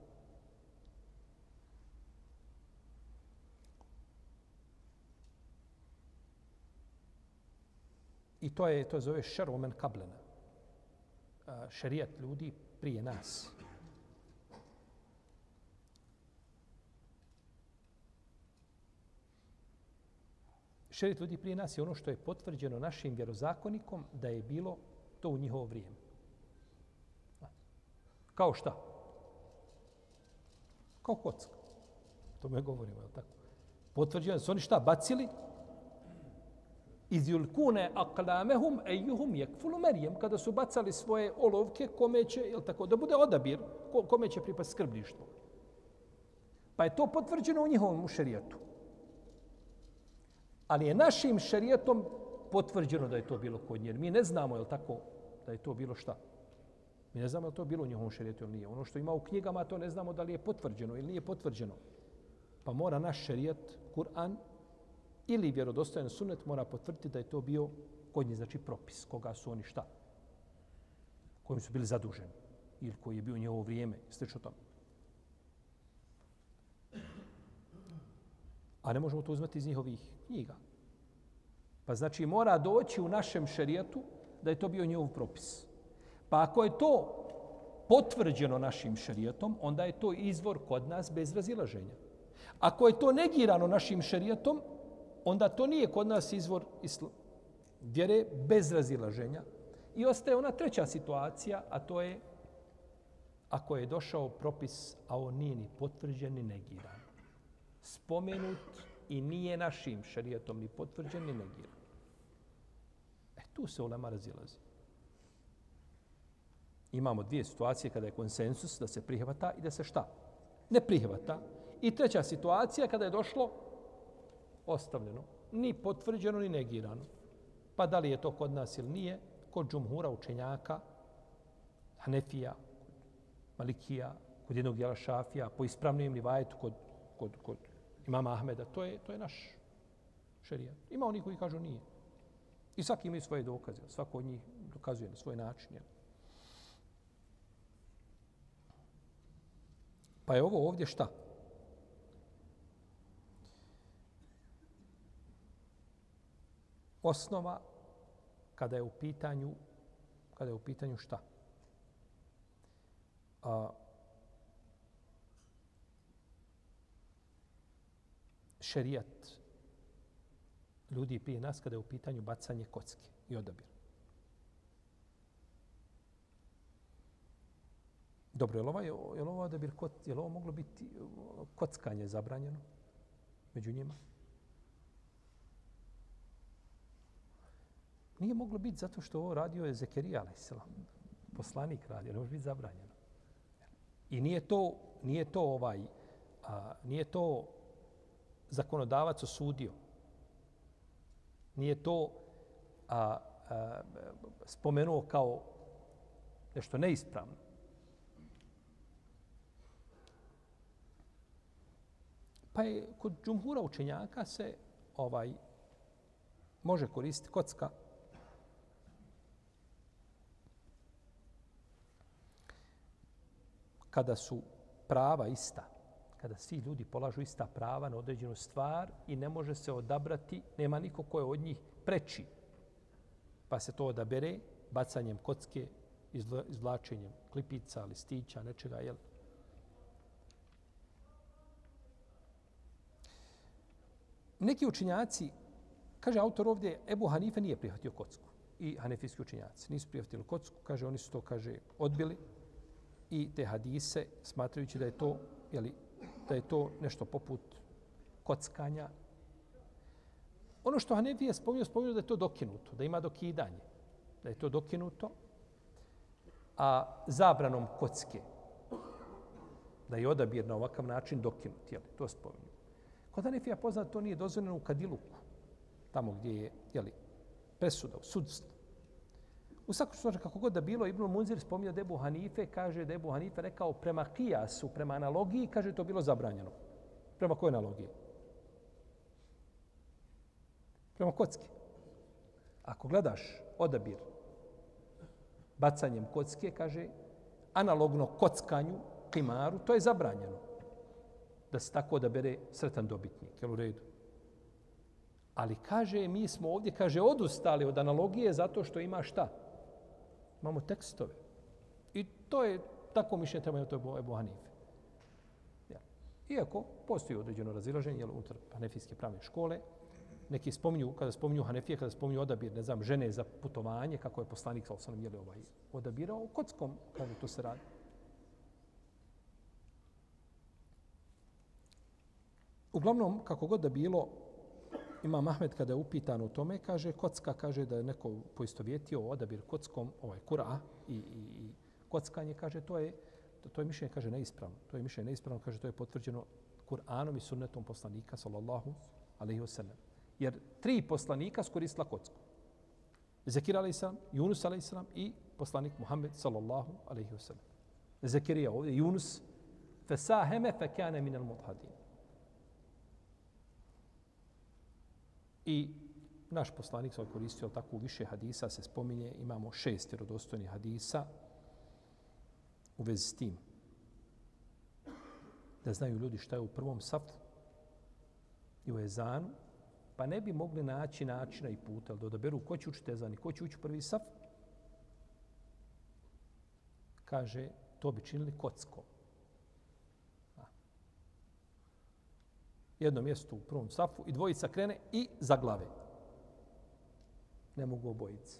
I to je, to zove šeru men kablena. Šerijat ljudi prije nas. Šerijat ljudi prije nas je ono što je potvrđeno našim vjerozakonikom da je bilo to u njihovo vrijeme. Kao šta? Kao kocka. To me govorimo, je li tako? Potvrđeno da su oni šta bacili? Iz yulkune aqlamehum ejuhum yakfulu Merijem, kada su bacali svoje olovke, kome će, jel tako, da bude odabir, kome će pripasti skrbništvo. Pa je to potvrđeno u njihovom šerijatu. Ali je našim šerijatom potvrđeno da je to bilo kod nje. Mi ne znamo, jel tako, da je to bilo šta. Mi ne znamo je to bilo u njihovom šerijatu ili nije. Ono što ima u knjigama, to ne znamo da li je potvrđeno ili nije potvrđeno. Pa mora naš šerijat, Kur'an, ili vjerodostojan sunnet mora potvrditi da je to bio kod njih, znači propis, koga su oni šta? Kojim su bili zaduženi ili koji je bio u njegovo vrijeme, slično tome. A ne možemo to uzmati iz njihovih knjiga. Pa znači mora doći u našem šerijatu da je to bio njegov propis. Pa ako je to potvrđeno našim šerijatom, onda je to izvor kod nas bez razilaženja. Ako je to negirano našim šerijatom, onda to nije kod nas izvor isla, vjere bez razilaženja. I ostaje ona treća situacija, a to je ako je došao propis, a on nije ni potvrđen ni negiran. Spomenut i nije našim šerijatom ni potvrđen ni negiran. E tu se ulema razilazi. Imamo dvije situacije kada je konsensus da se prihvata i da se šta? Ne prihvata. I treća situacija kada je došlo ostavljeno, ni potvrđeno, ni negirano. Pa da li je to kod nas ili nije, kod džumhura učenjaka, Hanefija, Malikija, kod jednog dijela Šafija, po ispravnijem rivajetu kod, kod, kod imama Ahmeda, to je, to je naš šerijat. Ima oni koji kažu nije. I svaki imaju svoje dokaze, svako od njih dokazuje na svoj način. Jel? Pa je ovo ovdje šta? Osnova kada je u pitanju, kada je u pitanju šta? A, šerijat ljudi prije nas kada je u pitanju bacanje kocke i odabir. Dobro, je li ovaj, je li ovaj odabir, je li ovo moglo biti kockanje zabranjeno među njima? Nije moglo biti zato što ovo radio je Zekerija, alejselam. Poslanik radio, ne može biti zabranjeno. I nije to, nije to ovaj, a, nije to zakonodavac osudio. Nije to a, a, spomenuo kao nešto neispravno. Pa je kod džumhura učenjaka se ovaj može koristiti kocka kada su prava ista, kada svi ljudi polažu ista prava na određenu stvar i ne može se odabrati, nema niko ko je od njih preči. Pa se to odabere bacanjem kocke, izvlačenjem klipica, listića, nečega, jel? Neki učinjaci, kaže autor ovdje, Ebu Hanife nije prihvatio kocku. I hanefijski učinjaci nisu prihvatili kocku. Kaže, oni su to, kaže, odbili i te hadise, smatrajući da je to, jeli, da je to nešto poput kockanja. Ono što Hanefije spominju, spominju da je to dokinuto, da ima dokidanje, da je to dokinuto, a zabranom kocke, da je odabir na ovakav način dokinut, jeli, to spominju. Kod Hanefija poznat, to nije dozvoljeno u Kadiluku, tamo gdje je, jeli, presuda, u sudstvu. U svakom slučaju, kako god da bilo, Ibn Munzir spominja da Ebu Hanife, kaže da Ebu Hanife rekao prema kijasu, prema analogiji, kaže to bilo zabranjeno. Prema kojoj analogiji? Prema kocki. Ako gledaš odabir bacanjem kocke, kaže, analogno kockanju, kimaru, to je zabranjeno. Da se tako odabere sretan dobitnik, jel u redu? Ali kaže, mi smo ovdje, kaže, odustali od analogije zato što ima šta? Imamo tekstove. I to je tako mišljenje treba to je Ebu Hanife. Ja. Iako postoji određeno razilaženje jel, unutar hanefijske pravne škole, neki spominju, kada spominju Hanefije, kada spominju odabir, ne znam, žene za putovanje, kako je poslanik sa osanom jeli ovaj odabirao, kockom, kaže, to se radi. Uglavnom, kako god da bilo, Imam Ahmed kada je upitan o tome, kaže, kocka, kaže da je neko poistovjetio odabir kockom, ovaj kura i, i, i kockanje, kaže, to je, to, to je mišljenje, kaže, neispravno. To je mišljenje neispravno, kaže, to je potvrđeno Kur'anom i sunnetom poslanika, sallallahu alaihi wasallam. Jer tri poslanika su koristila kocku. Zekir alaihissalam, Yunus alaihissalam i poslanik Muhammed, sallallahu alaihi wasallam. Zekirija ovdje, Yunus, fesaheme fekane minal mudhadin. I naš poslanik se koristio tako u više hadisa, se spominje, imamo šest vjerodostojnih hadisa u vezi s tim. Da znaju ljudi šta je u prvom safu i u ezanu, pa ne bi mogli naći načina i puta, da odaberu ko će učiti ezan i ko će ući u prvi saf. Kaže, to bi činili kockom. Jedno mjesto u prvom safu i dvojica krene i za glave. Ne mogu obojice.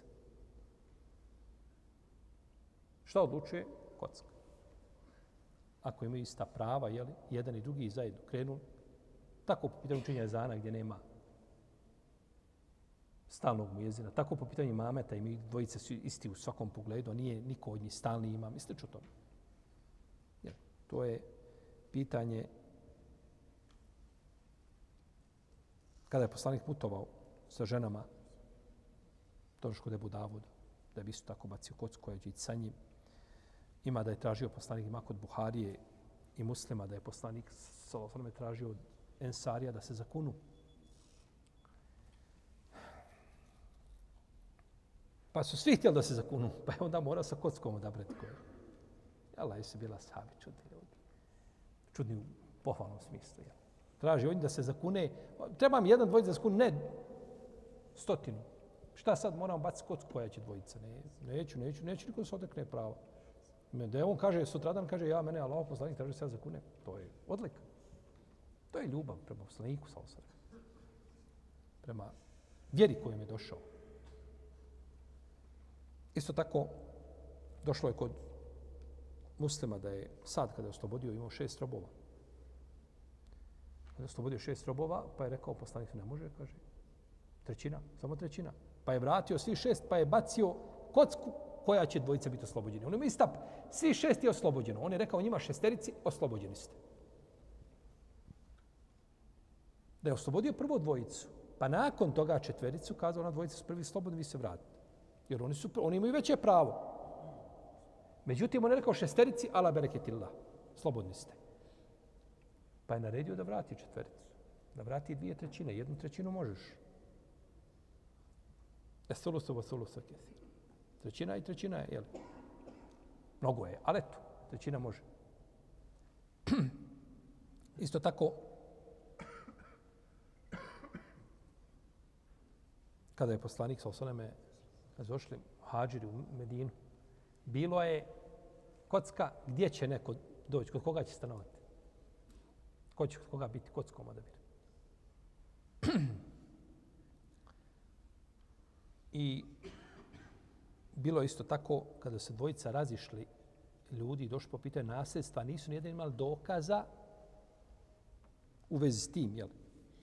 Šta odlučuje? Kocka. Ako imaju ista prava, jeli, jedan i drugi zajedno krenu, tako po pitanju učenja ezana gdje nema stalnog mujezina, tako po pitanju imameta imaju dvojice su isti u svakom pogledu, a nije niko od njih stalni imam. Mislite ću o tome? Jel, to je pitanje kada je poslanik putovao sa ženama, došlo kod Ebu Davuda, da bi isto tako bacio kocku koja će ići sa njim. Ima da je tražio poslanik, ima kod Buharije i Muslima da je poslanik sallallahu alejhi ve sellem tražio od Ensarija da se zakunu. Pa su svi htjeli da se zakunu, pa je onda morao sa kockom odabrati koje. Allah je se bila sahabi čudni ljudi. Čudni u pohvalnom smislu. Jel? Traži od njih da se zakune. Treba mi jedan dvojica da zakune, ne stotinu. Šta sad moram baciti kocku koja će dvojica? Ne, neću, neću, neću niko da se odrekne prava. Da on kaže, sutradan kaže, ja mene, Allah poslanik, traži se ja zakunem. To je odlika. To je ljubav prema poslaniku, sallallahu alejhi ve sellem. Prema vjeri kojom je došao. Isto tako, došlo je kod muslima da je Sad, kada je oslobodio, imao šest robova. Kada je oslobodio šest robova, pa je rekao poslanik, ne može, kaže, trećina, samo trećina. Pa je vratio svi šest, pa je bacio kocku koja će dvojica biti oslobođeni. On ima istap, svi šest je oslobođeno. On je rekao njima šesterici, oslobođeni ste. Da je oslobodio prvo dvojicu, pa nakon toga četvericu, kazao na dvojica su prvi slobodni, vi se vratite. Jer oni, su, oni imaju veće pravo. Međutim, on je rekao šesterici, ala bereketillah, slobodni ste. Pa je naredio da vrati četvericu. Da vrati dvije trećine, jednu trećinu možeš. Esulusu vasulusu kethir. Trećina i trećina je, jel? Mnogo je, ali eto, trećina može. Isto tako, kada je poslanik sa osaleme došli hađiri u Medinu, bilo je kocka gdje će neko doći, kod koga će stanovati. Ko će kod koga biti kockom odabir. I bilo je isto tako, kada se dvojica razišli ljudi i došli po pitanju nasljedstva, nisu nijedan imali dokaza u vezi s tim, jel?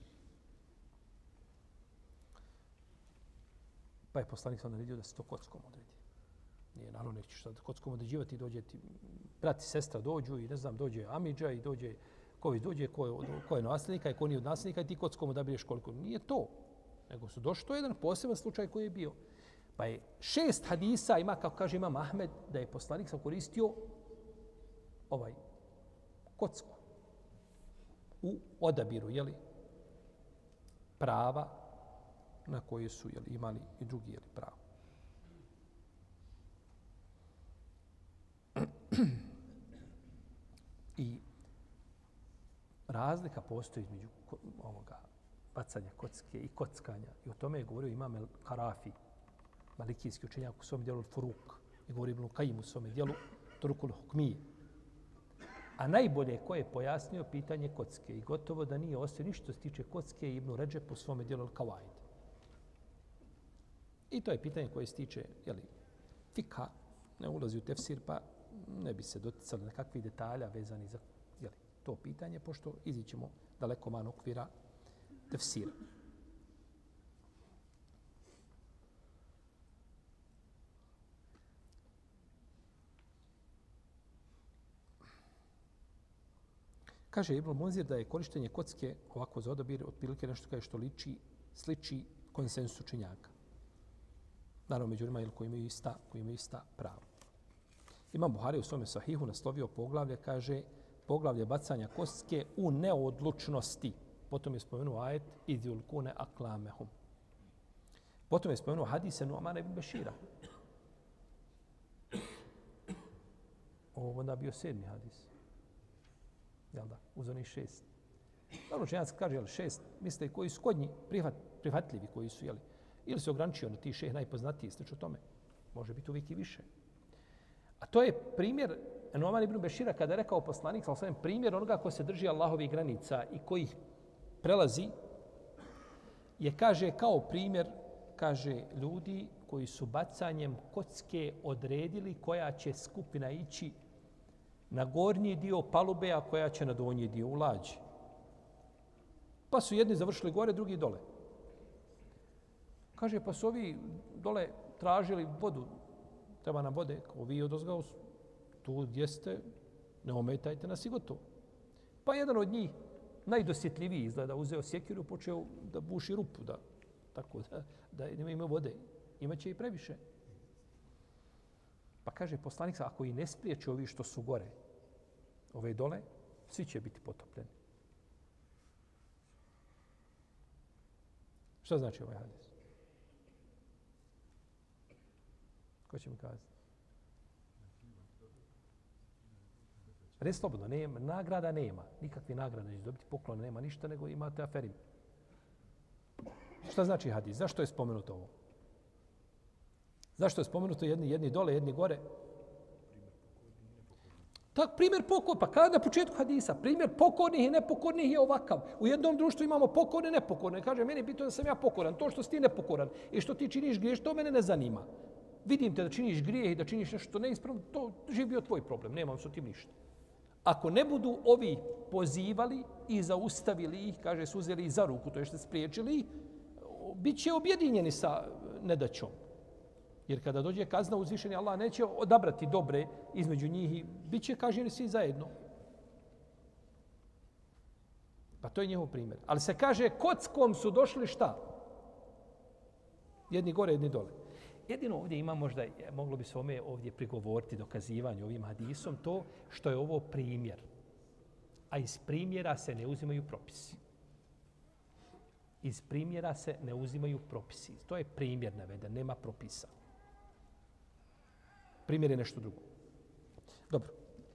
Pa je poslanik sam naredio da se to kockom odredi. Nije, naravno, nećeš šta da kockom određivati, dođe ti, brat i sestra dođu i ne znam, dođe amidža i dođe, ko već dođe, ko je, ko je nasljednika i ko nije od nasljednika i ti kockom odabireš koliko. Nije to. Nego su došli, to je jedan poseban slučaj koji je bio. Pa je šest hadisa ima, kako kaže imam Ahmed, da je poslanik sam koristio ovaj kocku u odabiru, jeli, prava na koje su jeli, imali i drugi jeli, pravo. I razlika postoji između ovoga bacanja kocke i kockanja. I o tome je govorio imam El Karafi, malikijski učenjak u svom dijelu Furuk. I govori Ibn Kajim u svom dijelu Turukul Hukmije. A najbolje ko je pojasnio pitanje kocke i gotovo da nije ostavio ništa što se tiče kocke Ibn Ređep u svom dijelu El Kawaid. I to je pitanje koje se tiče jeli, fikha, ne ulazi u tefsir, pa ne bi se doticali nekakvih detalja vezani za jeli, to pitanje, pošto izićemo daleko man okvira tefsira. Kaže Ibn Munzir da je korištenje kocke ovako za odabir otprilike nešto kaže što liči, sliči konsensus učenjaka. Naravno, među ljudima koji imaju ista, koji imaju ista prava. Imam Buhari u svome sahihu naslovio poglavlje, kaže poglavlje bacanja kocke u neodlučnosti. Potom je spomenuo ajet idul kune aklamehum. Potom je spomenuo hadise Nu'mana ibn Bešira. Ovo onda bio sedmi hadis. Jel da? Uz onih šest. Dobro, učenjaci kaže, jel, šest, misle koji su kod njih prihvat, prihvatljivi, koji su, jel, ili se ograničio na ti šest najpoznatiji, slično tome. Može biti uvijek i više. A to je primjer Nu'man ibn Bešira kada je rekao poslanik, sallallahu alejhi ve sellem, primjer onoga ko se drži Allahovih granica i koji ih prelazi, je, kaže, kao primjer, kaže, ljudi koji su bacanjem kocke odredili koja će skupina ići na gornji dio palube, a koja će na donji dio u lađi. Pa su jedni završili gore, drugi dole. Kaže, pa su ovi dole tražili vodu, treba nam vode, kao vi odozgao, tu gdje ste, ne ometajte nas i gotovo. Pa jedan od njih, najdosjetljiviji izgleda, uzeo sjekiru, počeo da buši rupu, da, tako da, da nema ima vode. Imaće i previše. Pa kaže poslanik, ako i ne spriječe ovi što su gore, ove dole, svi će biti potopljeni. Šta znači ovaj hadis? Ko će mi kazati? Res slobodno, nema, nagrada nema. Nikakve nagrade neće dobiti, poklona nema ništa, nego imate aferim. Šta znači hadis? Zašto je spomenuto ovo? Zašto je spomenuto jedni, jedni dole, jedni gore? Tak, primjer pokor, pa kada na početku hadisa, primjer pokornih i nepokornih je ovakav. U jednom društvu imamo pokorne i nepokorne. Kaže, meni je bitno da sam ja pokoran. To što si ti nepokoran i što ti činiš griješ, to mene ne zanima. Vidim te da činiš grijeh i da činiš nešto neispravno, to živ bio tvoj problem, nemam s tim ništa. Ako ne budu ovi pozivali i zaustavili ih, kaže, su uzeli ih za ruku, to je što spriječili ih, bit će objedinjeni sa nedaćom. Jer kada dođe kazna, uzvišeni Allah neće odabrati dobre između njih i bit će kažnjeni svi zajedno. Pa to je njihov primjer. Ali se kaže, kockom su došli šta? Jedni gore, jedni dole. Jedino ovdje ima možda, moglo bi se ome ovdje prigovoriti dokazivanju ovim hadisom, to što je ovo primjer. A iz primjera se ne uzimaju propisi. Iz primjera se ne uzimaju propisi. To je primjer naveden, nema propisa. Primjer je nešto drugo. Dobro.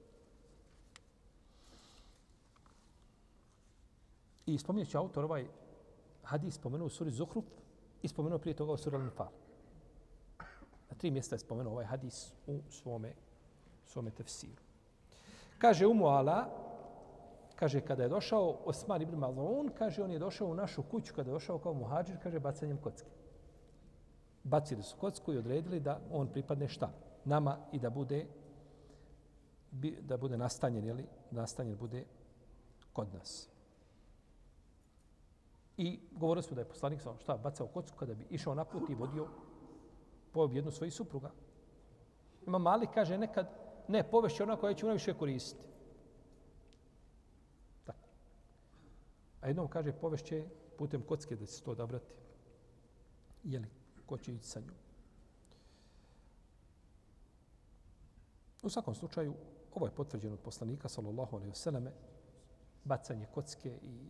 I spominjući autor ovaj hadis spomenuo u suri Zuhruf i spomenuo prije toga u suri Al-Anfal. Na tri mjesta je spomenuo ovaj hadis u svome, svome tefsiru. Kaže Umu Ala, kaže kada je došao Osman ibn Mal'un, kaže on je došao u našu kuću, kada je došao kao muhadžir, kaže bacanjem kocke. Bacili su kocku i odredili da on pripadne šta? Nama i da bude da bude nastanjen, jeli? Nastanjen bude kod nas. I govorili smo da je poslanik sa šta bacao kocku kada bi išao na put i vodio po jednu svojih supruga. Ima Malik kaže nekad ne povešće ona koja će ona više koristiti. Tako. A jednom kaže povešće putem kocke da se to odabrati. Jeli, ko će ići sa njom. U svakom slučaju, ovo je potvrđeno od poslanika, sallallahu alejhi ve selleme, bacanje kocke i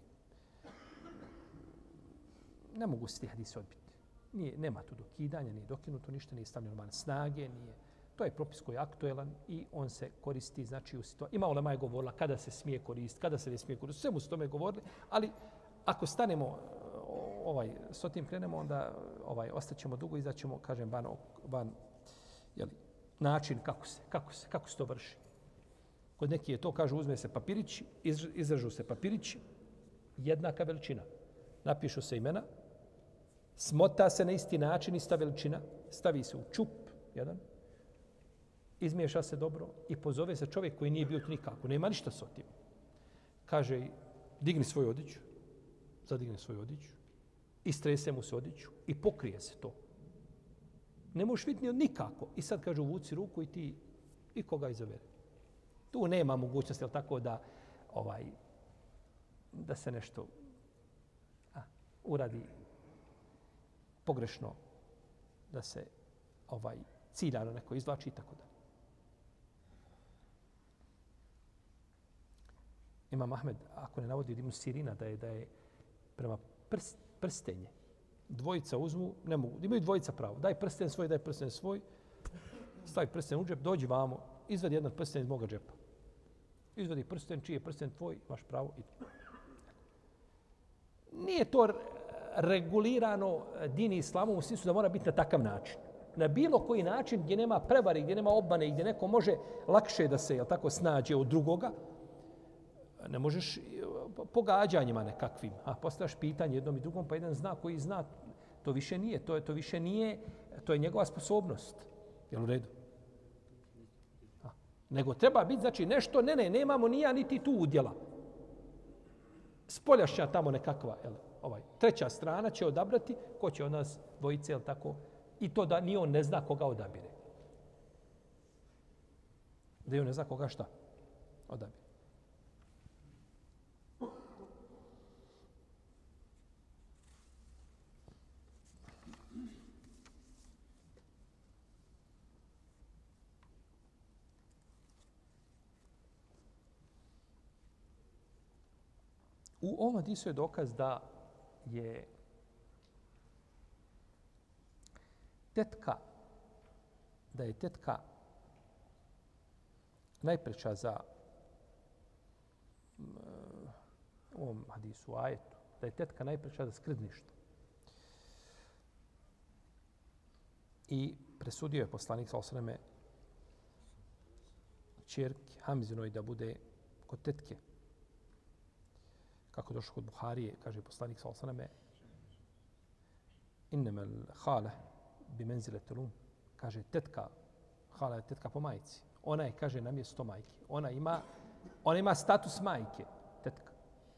ne mogu se ti hadisi odbiti. Nije, nema tu dokidanja, nije dokinuto, ništa nije stavljeno van snage, nije. To je propis koji je aktuelan i on se koristi, znači u situaciji. Ima ulema je govorila kada se smije koristiti, kada se ne smije koristiti, sve mu su tome govorili, ali ako stanemo, ovaj, s tim krenemo, onda ovaj, ostaćemo dugo i izaćemo, kažem, van, van jeli, način kako se, kako se, kako se to vrši. Kod neki je to, kaže, uzme se papirić, izražu se papirić, jednaka veličina. Napišu se imena, smota se na isti način, ista veličina, stavi se u čup, jedan, izmiješa se dobro i pozove se čovjek koji nije bio tu nikako, nema ništa s tim. Kaže, digni svoju odiću, zadigne svoju odiću, istrese mu se odiću i pokrije se to. Ne možeš vidjeti nikako. I sad kaže, uvuci ruku i ti i koga izabere. Tu nema mogućnosti, jel tako, da, ovaj, da se nešto a, uradi pogrešno, da se ovaj, ciljano neko izvlači i tako da. Imam Ahmed, ako ne navodi Ibn Sirina, da je, da je prema prst, prstenje, dvojica uzmu, ne mogu, imaju dvojica pravo. Daj prsten svoj, daj prsten svoj, stavi prsten u džep, dođi vamo, izvadi jedan prsten iz moga džepa. Izvadi prsten, čiji je prsten tvoj, imaš pravo. Nije to regulirano dini islamom u smislu da mora biti na takav način. Na bilo koji način gdje nema prevari, gdje nema obmane i gdje neko može lakše da se jel tako, snađe od drugoga, ne možeš pogađanjima nekakvim. A postavljaš pitanje jednom i drugom, pa jedan zna koji zna, to više nije, to je to više nije, to je njegova sposobnost. Jel u redu? A, nego treba biti, znači nešto, ne, ne, nemamo ni ja niti tu udjela. Spoljašnja tamo nekakva, jel, ovaj, treća strana će odabrati ko će od nas dvojice, jel tako, i to da ni on ne zna koga odabire. Da on ne zna koga šta odabire. U ovom hadisu je dokaz da je tetka, da je tetka najpreča za u ovom hadisu, ajetu, da je tetka najpreča za skrbništvo. I presudio je poslanik sa osreme ćerki Hamzinoj da bude kod tetke. Kako došlo kod Buharije, kaže poslanik sa osreme innemel hale bi menziletel um. Kaže tetka, hala je tetka po majci. Ona je, kaže, na mjesto majke. Ona ima, ona ima status majke, tetka.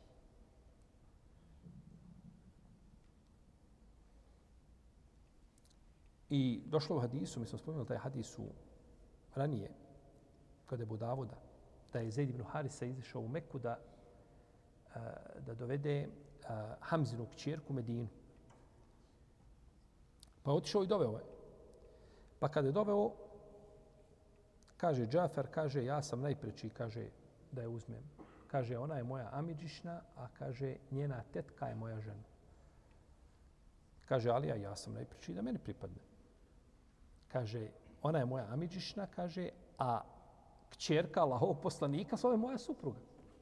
I došlo u hadisu, mi smo spomenuli taj hadis u ranije, kod Ebu Davuda, da je Zaid ibn Harisa izišao u Meku da, da dovede Hamzinu kćerku Medinu. Pa je otišao i doveo je. Pa kada je doveo, kaže Džafer, kaže ja sam najpreči, kaže da je uzmem. Kaže ona je moja amidžišna, a kaže njena tetka je moja žena. Kaže Alija, ja sam najpreči da meni pripadne. Kaže ona je moja amidžišna, kaže, a kćerka Allahovog poslanika zove moja supruga.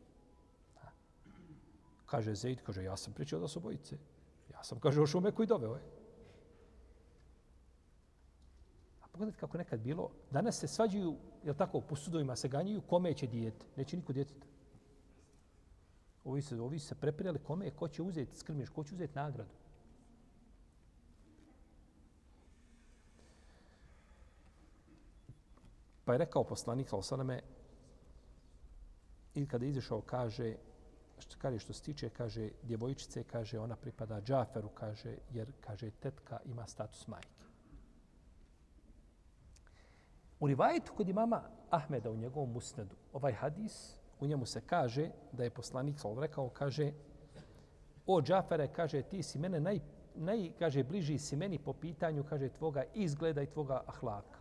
Kaže Zaid, kaže ja sam pričao da su obojice. Ja sam, kaže, ošao u Meku i doveo je. Pogledajte kako nekad bilo. Danas se svađaju, jel tako, po sudovima se ganjaju kome će dijete. Neće niko djeteta. Ovi se, ovi se prepirali kome, ko će uzeti skrbniš, ko će uzeti nagradu. Pa je rekao poslanik sallallahu i kada je izašao kaže što kaže što se tiče kaže djevojčice, kaže ona pripada Džaferu, kaže jer kaže tetka ima status majke. U rivajetu kod imama Ahmeda u njegovom musnedu, ovaj hadis, u njemu se kaže da je poslanik sallallahu rekao, kaže o Džafere, kaže ti si mene naj, naj kaže bliži si meni po pitanju, kaže tvoga izgleda i tvoga ahlaka.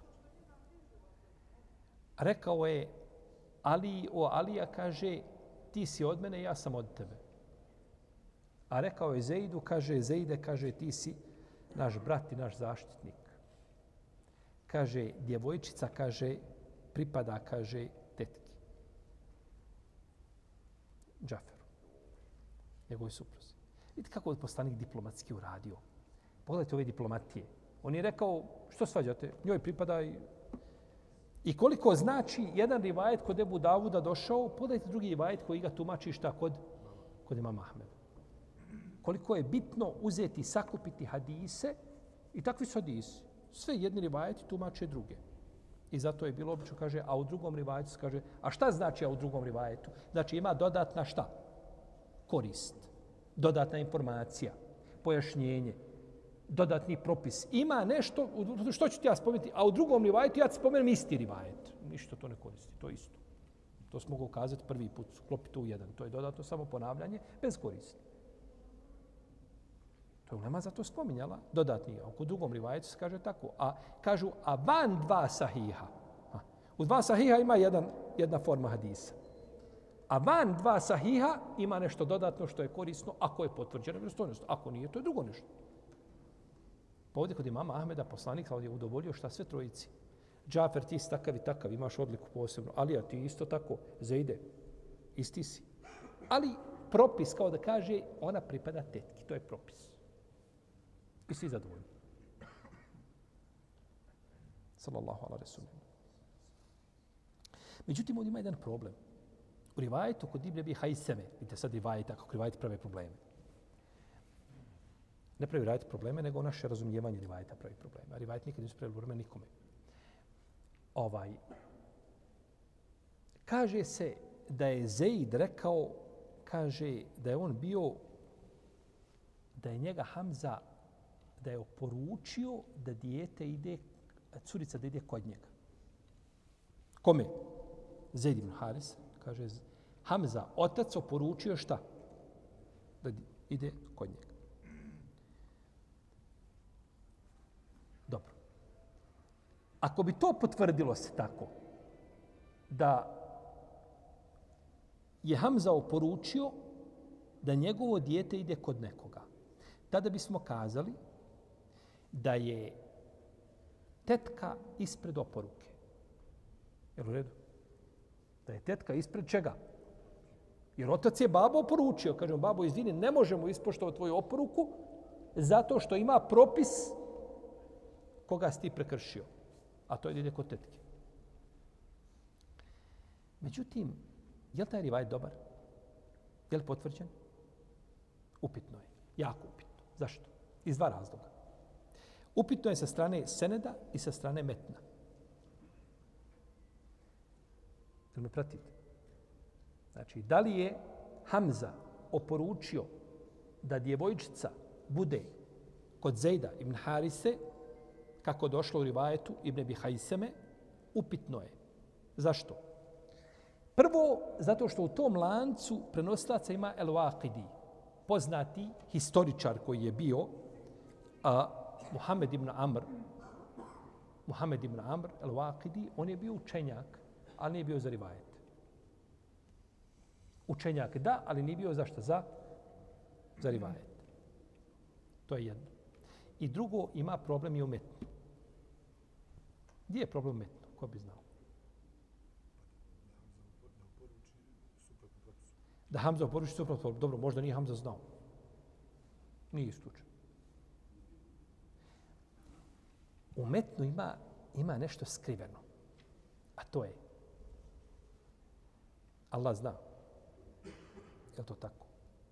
Rekao je Ali, o Alija, kaže ti si od mene, ja sam od tebe. A rekao je Zejdu, kaže Zejde, kaže ti si naš brat i naš zaštitnik. Kaže, djevojčica, kaže, pripada, kaže, tetki. Džaferu. Njegovoj supruzi. Vidite kako je poslanik diplomatski uradio. Pogledajte ove diplomatije. On je rekao, što svađate? Njoj pripada i... I koliko znači jedan rivajet kod Ebu Davuda došao, pogledajte drugi rivajet koji ga tumači šta kod, kod imama Ahmeda. Koliko je bitno uzeti i sakupiti hadise i takvi su hadisi. Sve jedni rivajeti tumače druge. I zato je bilo obično, kaže, a u drugom rivajetu se kaže, a šta znači a u drugom rivajetu? Znači ima dodatna šta? Korist. Dodatna informacija. Pojašnjenje. Dodatni propis. Ima nešto, što ću ti ja spomenuti, a u drugom rivajetu ja ti spomenem isti rivajet. Ništa to ne koristi, to je isto. To smo mogu ukazati prvi put, sklopiti u jedan. To je dodatno samo ponavljanje, bez koristi. To je ulema zato spominjala dodatni. A u drugom rivajetu se kaže tako. A kažu, a van dva sahiha. A, u dva sahiha ima jedan, jedna forma hadisa. A van dva sahiha ima nešto dodatno što je korisno ako je potvrđeno vjerodostojnost. Ako nije, to je drugo nešto. Pa ovdje kod imama Ahmeda poslanik ovdje udovoljio šta sve trojici. Džafer, ti si takav i takav, imaš odliku posebno. Alija, ti isto tako. Zejde, isti si. Ali propis, kao da kaže, ona pripada tetki. To je propis. I svi zadovoljni. Sallallahu ala resulina. Međutim, ovdje ima jedan problem. U rivajetu kod Ibn Abi Hajseme, vidite sad rivajeta, kako rivajeti prave probleme. Ne pravi rivajet probleme, nego naše razumijevanje rivajeta pravi probleme. A rivajet nikad nisu pravi probleme nikome. Ovaj, kaže se da je Zeid rekao, kaže da je on bio, da je njega Hamza, da je oporučio da dijete ide, curica da ide kod njega. Kome? Zeid ibn Haris, kaže Hamza, otac oporučio šta? Da ide kod njega. Dobro. Ako bi to potvrdilo se tako, da je Hamza oporučio da njegovo dijete ide kod nekoga, tada bismo kazali da je tetka ispred oporuke. Jel u redu? Da je tetka ispred čega? Jer otac je babo oporučio. Kažemo, babo, izvini, ne možemo ispoštovati tvoju oporuku zato što ima propis koga si ti prekršio? A to je da ide kod tetke. Međutim, je li taj rivajet dobar? Je li potvrđen? Upitno je. Jako upitno. Zašto? Iz dva razloga. Upitno je sa strane seneda i sa strane metna. Jel me pratite? Znači, da li je Hamza oporučio da djevojčica bude kod Zejda ibn Harise, kako došlo u rivajetu Ibn Abi Hajseme, upitno je. Zašto? Prvo, zato što u tom lancu prenosilaca ima El-Waqidi, poznati historičar koji je bio a, Muhammed ibn Amr. Muhammed ibn Amr, El-Waqidi, on je bio učenjak, ali nije bio za rivajet. Učenjak da, ali nije bio zašto? Za, za rivajet. To je jedno. I drugo, ima problem i u metnu. Gdje je problem u metnu? Ko bi znao? Da Hamza oporuči suprotno. Dobro, možda nije Hamza znao. Nije isključeno. U metnu ima, ima nešto skriveno. A to je Allah zna. Je li to tako?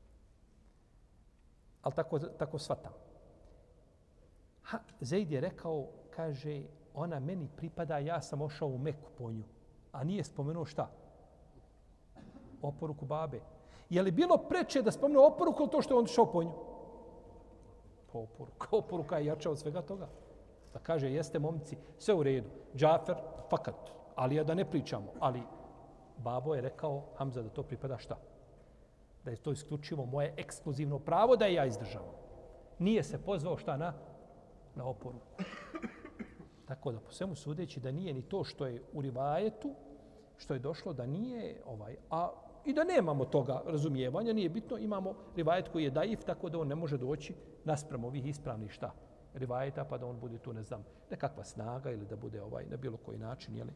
Ali tako, tako shvatam. Ha, Zeid je rekao, kaže, ona meni pripada, ja sam ošao u Meku po nju. A nije spomenuo šta? Oporuku babe. Je li bilo preče da spomenu oporuku ili to što je on šao po nju? Po oporuka. Oporuka je jača od svega toga. Da kaže, jeste momci, sve u redu. Džafer, fakat. Ali ja da ne pričamo. Ali babo je rekao, Hamza, da to pripada šta? Da je to isključivo moje ekskluzivno pravo da je ja izdržavam. Nije se pozvao šta na, na oporuku. Tako da po svemu sudeći da nije ni to što je u rivajetu, što je došlo da nije ovaj, a i da nemamo toga razumijevanja, nije bitno, imamo rivajet koji je daif, tako da on ne može doći naspram ovih ispravnih šta rivajeta, pa da on bude tu, ne znam, nekakva snaga ili da bude ovaj na bilo koji način, jeli,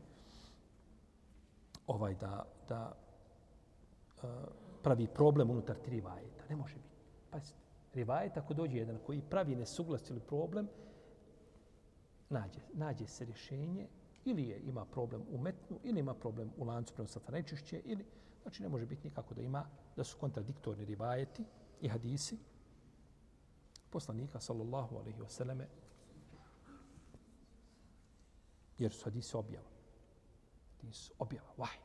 ovaj da, da uh, pravi problem unutar tri rivajeta. Ne može biti. Pazite, rivajet ako dođe jedan koji pravi nesuglasje ili problem, nađe, nađe se rješenje, ili je ima problem u metnu, ili ima problem u lancu prenosilaca najčešće, ili, znači ne može biti nikako da ima, da su kontradiktorni rivajeti i hadisi poslanika, sallallahu alaihi wasallame, jer su hadisi objava. Hadisi objava, vahij.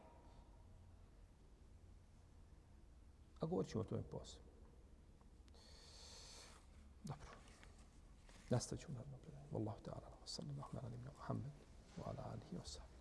A govorit ćemo o tome poslije. Dobro. Nastavit ćemo naravno predanje. Wallahu ta'ala, sallallahu ala nabina Muhammed, wa ala alihi wa sallam.